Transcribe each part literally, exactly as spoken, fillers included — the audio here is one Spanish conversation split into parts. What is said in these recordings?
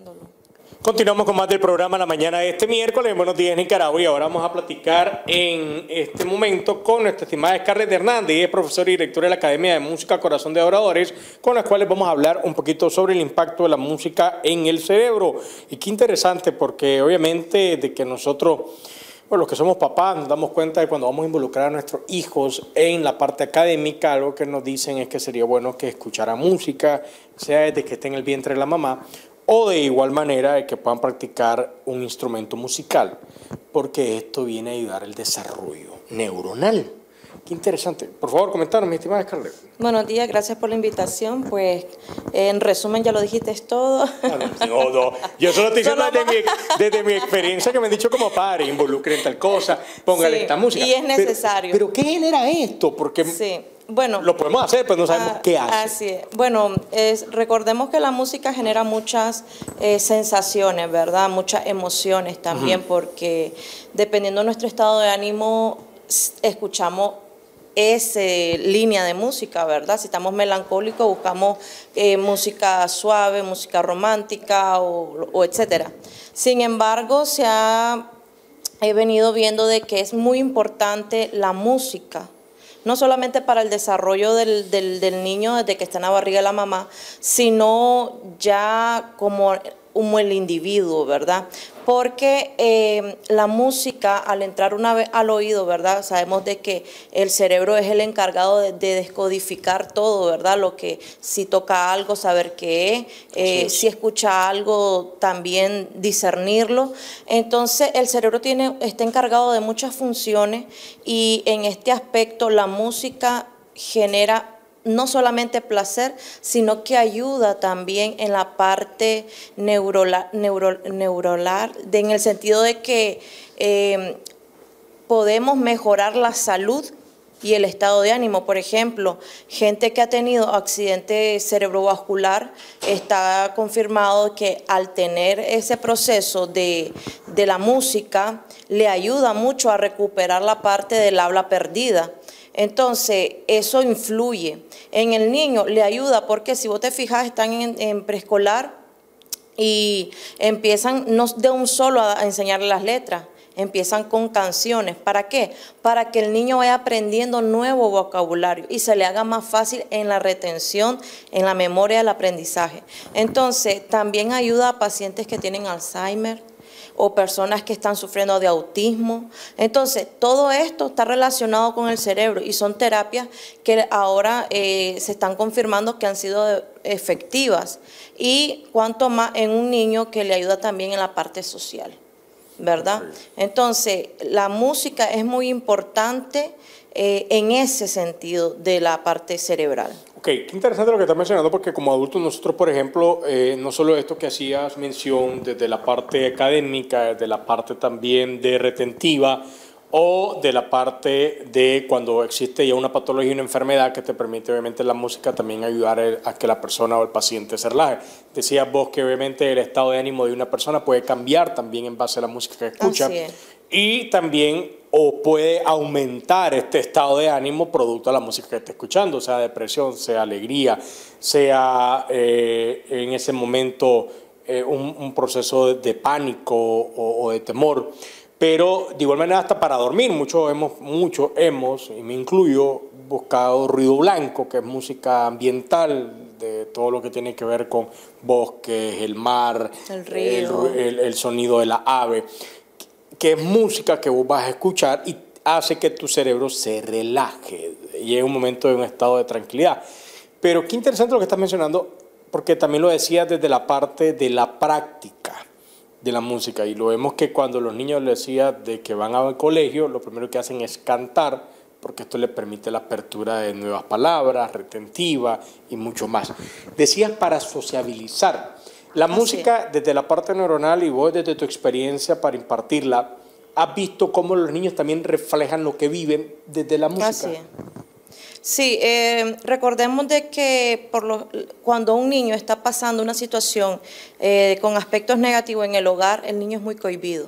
Continuamos con más del programa La Mañana de este miércoles. Buenos días, Nicaragua. Y ahora vamos a platicar en este momento con nuestra estimada Scarlett Hernández, es profesora y directora de la Academia de Música Corazón de Adoradores, con las cuales vamos a hablar un poquito sobre el impacto de la música en el cerebro. Y qué interesante, porque obviamente de que nosotros, bueno, los que somos papás, nos damos cuenta de cuando vamos a involucrar a nuestros hijos en la parte académica, algo que nos dicen es que sería bueno que escuchara música, sea desde que esté en el vientre de la mamá, o de igual manera que puedan practicar un instrumento musical, porque esto viene a ayudar al desarrollo neuronal. Qué interesante. Por favor, comentaros, mi estimada Scarlett. Buenos días, gracias por la invitación. Pues, en resumen, ya lo dijiste todo. No, no. Yo solo estoy diciendo desde mi, desde mi experiencia que me han dicho como padre, involucren tal cosa, póngale sí, esta música. Y es necesario. Pero, pero ¿qué genera esto? Porque sí. Bueno, lo podemos hacer, pero no sabemos ah, qué hace. Así es. Bueno, es, recordemos que la música genera muchas eh, sensaciones, ¿verdad? Muchas emociones también, uh-huh. porque dependiendo de nuestro estado de ánimo, escuchamos esa línea de música, ¿verdad? Si estamos melancólicos, buscamos eh, música suave, música romántica o, o etcétera. Sin embargo, se ha he venido viendo de que es muy importante la música, no solamente para el desarrollo del, del, del niño desde que está en la barriga de la mamá, sino ya como, como el individuo, ¿verdad? Porque eh, la música, al entrar una vez al oído, ¿verdad? Sabemos de que el cerebro es el encargado de, de descodificar todo, ¿verdad? Lo que, si toca algo, saber qué es, eh, si escucha algo, también discernirlo. Entonces, el cerebro tiene, está encargado de muchas funciones y en este aspecto la música genera no solamente placer, sino que ayuda también en la parte neurolar, neuro, neurolar de, en el sentido de que eh, podemos mejorar la salud y el estado de ánimo. Por ejemplo, gente que ha tenido accidente cerebrovascular, está confirmado que al tener ese proceso de, de la música, le ayuda mucho a recuperar la parte del habla perdida. Entonces, eso influye. En el niño le ayuda porque si vos te fijas, están en, en preescolar y empiezan no de un solo a, a enseñarle las letras, empiezan con canciones. ¿Para qué? Para que el niño vaya aprendiendo nuevo vocabulario y se le haga más fácil en la retención, en la memoria del aprendizaje. Entonces, también ayuda a pacientes que tienen Alzheimer, o personas que están sufriendo de autismo. Entonces, todo esto está relacionado con el cerebro y son terapias que ahora eh, se están confirmando que han sido efectivas. Y cuanto más en un niño que le ayuda también en la parte social, ¿verdad? Entonces, la música es muy importante eh, en ese sentido de la parte cerebral. Ok, qué interesante lo que estás mencionando, porque como adultos nosotros, por ejemplo, eh, no solo esto que hacías mención desde la parte académica, desde la parte también de retentiva o de la parte de cuando existe ya una patología y una enfermedad que te permite obviamente la música también ayudar a que la persona o el paciente se relaje. Decías vos que obviamente el estado de ánimo de una persona puede cambiar también en base a la música que escucha. Así es. Y también o puede aumentar este estado de ánimo producto de la música que esté escuchando, sea depresión, sea alegría, sea eh, en ese momento eh, un, un proceso de, de pánico o, o de temor. Pero de igual manera hasta para dormir, muchos hemos, muchos hemos, y me incluyo, buscado ruido blanco, que es música ambiental, de todo lo que tiene que ver con bosques, el mar, el río, el, el, el sonido de la ave, que es música que vos vas a escuchar y hace que tu cerebro se relaje, llegue un momento de un estado de tranquilidad. Pero qué interesante lo que estás mencionando, porque también lo decías desde la parte de la práctica de la música, y lo vemos que cuando los niños les decía de que van al colegio, lo primero que hacen es cantar, porque esto les permite la apertura de nuevas palabras, retentiva y mucho más. Decías para sociabilizar. La música desde la parte neuronal y vos desde tu experiencia para impartirla, ¿has visto cómo los niños también reflejan lo que viven desde la música? Así es. Sí, eh, recordemos de que por lo, cuando un niño está pasando una situación eh, con aspectos negativos en el hogar, el niño es muy cohibido.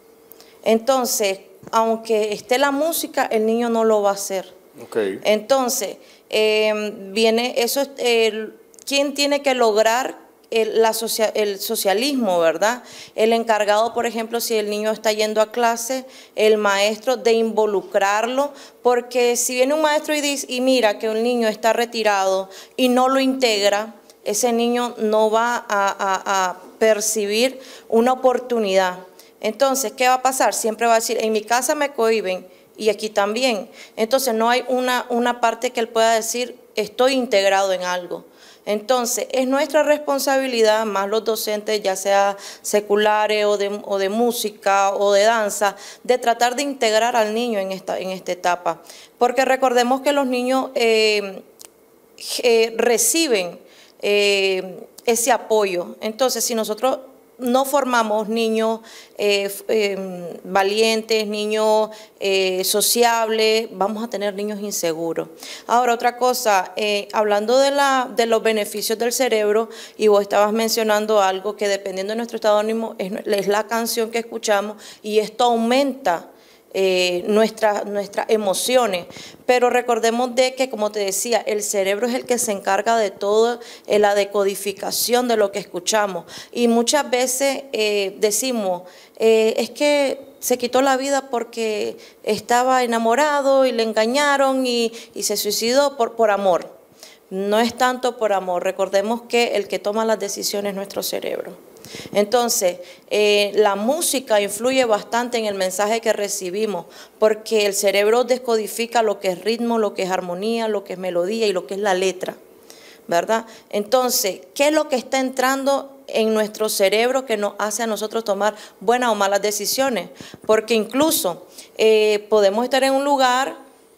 Entonces, aunque esté la música, el niño no lo va a hacer. Okay. Entonces, eh, viene eso, eh, ¿quién tiene que lograr el, la socia, el socialismo, ¿verdad? El encargado, por ejemplo, si el niño está yendo a clase, el maestro de involucrarlo, porque si viene un maestro y, dice, y mira que un niño está retirado y no lo integra, ese niño no va a, a, a percibir una oportunidad. Entonces, ¿qué va a pasar? Siempre va a decir, en mi casa me cohíben y aquí también. Entonces, no hay una, una parte que él pueda decir, estoy integrado en algo. Entonces, es nuestra responsabilidad, más los docentes, ya sea seculares o de, o de música o de danza, de tratar de integrar al niño en esta, en esta etapa. Porque recordemos que los niños eh, eh, reciben eh, ese apoyo. Entonces, si nosotros no formamos niños eh, eh, valientes, niños eh, sociables, vamos a tener niños inseguros. Ahora, otra cosa, eh, hablando de, la, de los beneficios del cerebro, y vos estabas mencionando algo que dependiendo de nuestro estado de ánimo es, es la canción que escuchamos y esto aumenta Eh, nuestra, nuestras emociones, pero recordemos de que, como te decía, el cerebro es el que se encarga de todo, eh, la decodificación de lo que escuchamos, y muchas veces eh, decimos, eh, es que se quitó la vida porque estaba enamorado y le engañaron y, y se suicidó por, por amor. No es tanto por amor, recordemos que el que toma las decisiones es nuestro cerebro. Entonces, eh, la música influye bastante en el mensaje que recibimos, porque el cerebro descodifica lo que es ritmo, lo que es armonía, lo que es melodía y lo que es la letra, ¿verdad? Entonces, ¿qué es lo que está entrando en nuestro cerebro que nos hace a nosotros tomar buenas o malas decisiones? Porque incluso eh, podemos estar en un lugar,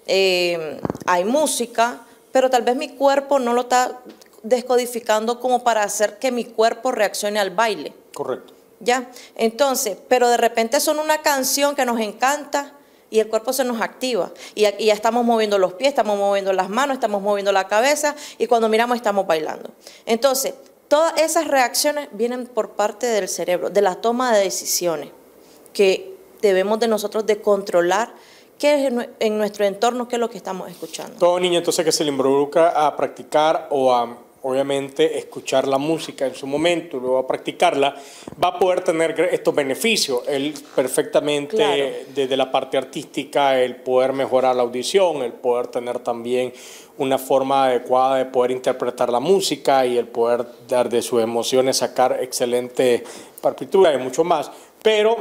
eh, hay música, pero tal vez mi cuerpo no lo está descodificando como para hacer que mi cuerpo reaccione al baile. Correcto. ¿Ya? Entonces, pero de repente son una canción que nos encanta y el cuerpo se nos activa. Y, y ya estamos moviendo los pies, estamos moviendo las manos, estamos moviendo la cabeza y cuando miramos estamos bailando. Entonces, todas esas reacciones vienen por parte del cerebro, de la toma de decisiones que debemos de nosotros de controlar. ¿Qué es en nuestro entorno? ¿Qué es lo que estamos escuchando? Todo niño entonces que se le involucra a practicar o a, obviamente, escuchar la música en su momento y luego a practicarla, va a poder tener estos beneficios. Él perfectamente, claro, desde la parte artística, el poder mejorar la audición, el poder tener también una forma adecuada de poder interpretar la música y el poder dar de sus emociones, sacar excelente partitura y mucho más. Pero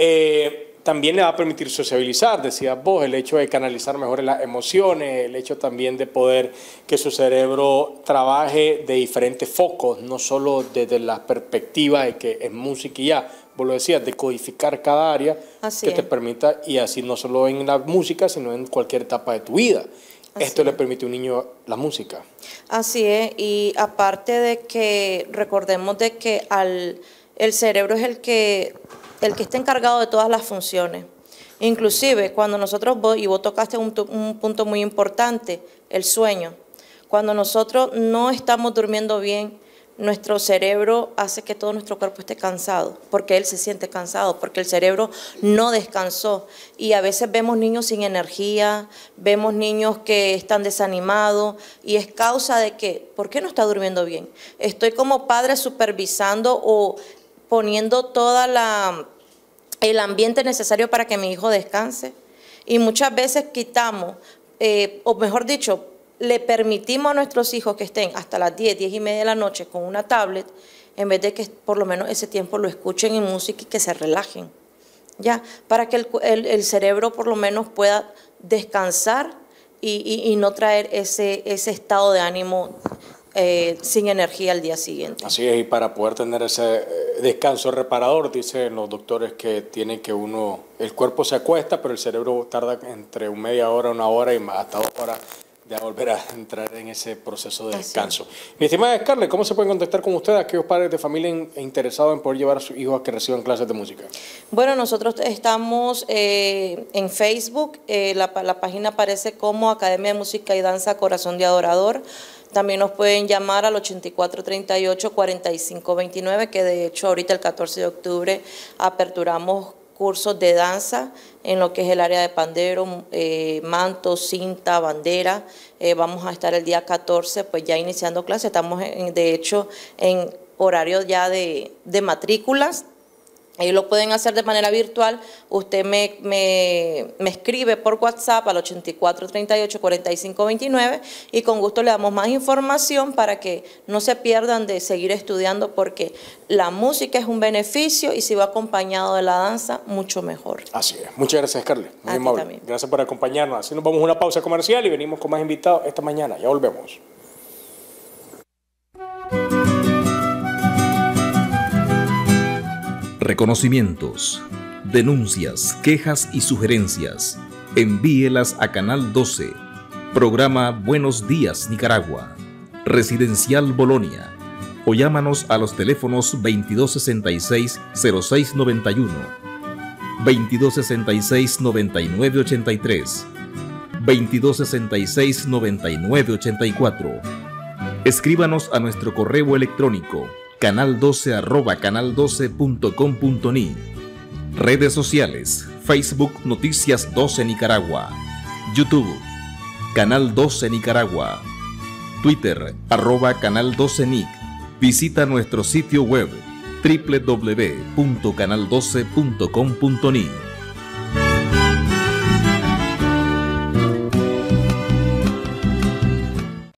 Eh, también le va a permitir sociabilizar, decías vos, el hecho de canalizar mejor las emociones, el hecho también de poder que su cerebro trabaje de diferentes focos, no solo desde la perspectiva de que es música y ya, vos lo decías, de codificar cada área así que es. Te permita, y así no solo en la música, sino en cualquier etapa de tu vida. Así Esto es. Le permite a un niño la música. Así es, y aparte de que recordemos de que al, el cerebro es el que... el que está encargado de todas las funciones. Inclusive, cuando nosotros, y vos tocaste un, un punto muy importante, el sueño. Cuando nosotros no estamos durmiendo bien, nuestro cerebro hace que todo nuestro cuerpo esté cansado, porque él se siente cansado, porque el cerebro no descansó. Y a veces vemos niños sin energía, vemos niños que están desanimados, y es causa de que, ¿por qué no está durmiendo bien? Estoy como padre supervisando o poniendo toda la... el ambiente necesario para que mi hijo descanse, y muchas veces quitamos, eh, o mejor dicho, le permitimos a nuestros hijos que estén hasta las diez, diez y media de la noche con una tablet, en vez de que por lo menos ese tiempo lo escuchen en música y que se relajen, ya, para que el, el, el cerebro por lo menos pueda descansar y, y, y no traer ese, ese estado de ánimo Eh, sin energía al día siguiente. Así es, y para poder tener ese descanso reparador, dicen los doctores que tiene que uno, el cuerpo se acuesta, pero el cerebro tarda entre media hora, una hora y hasta dos horas de volver a entrar en ese proceso de descanso. Así. Mi estimada Scarlett, ¿cómo se pueden contactar con ustedes aquellos padres de familia interesados en poder llevar a sus hijos a que reciban clases de música? Bueno, nosotros estamos eh, en Facebook, eh, la, la página aparece como Academia de Música y Danza Corazón de Adorador. También nos pueden llamar al ochenta y cuatro treinta y ocho cuarenta y cinco veintinueve, que de hecho ahorita el catorce de octubre aperturamos cursos de danza en lo que es el área de pandero, eh, manto, cinta, bandera. Eh, vamos a estar el día catorce, pues ya iniciando clases. Estamos en, de hecho en horario ya de, de matrículas. Ellos lo pueden hacer de manera virtual. Usted me, me, me escribe por WhatsApp al ochenta y cuatro, treinta y ocho, cuarenta y cinco, veintinueve y con gusto le damos más información para que no se pierdan de seguir estudiando, porque la música es un beneficio y si va acompañado de la danza, mucho mejor. Así es. Muchas gracias, Scarlett. Muy A ti amable. también. Gracias por acompañarnos. Así nos vamos a una pausa comercial y venimos con más invitados esta mañana. Ya volvemos. Reconocimientos, denuncias, quejas y sugerencias. Envíelas a Canal doce. Programa Buenos Días Nicaragua. Residencial Bolonia. O llámanos a los teléfonos veintidós sesenta y seis, cero seis noventa y uno, veintidós sesenta y seis, noventa y nueve ochenta y tres, veintidós sesenta y seis, noventa y nueve ochenta y cuatro. Escríbanos a nuestro correo electrónico canal doce arroba canal doce punto com punto ni. Redes sociales: Facebook Noticias doce Nicaragua, YouTube Canal doce Nicaragua, Twitter arroba Canal doce Nic. Visita nuestro sitio web doble u doble u doble u punto canal doce punto com punto ni.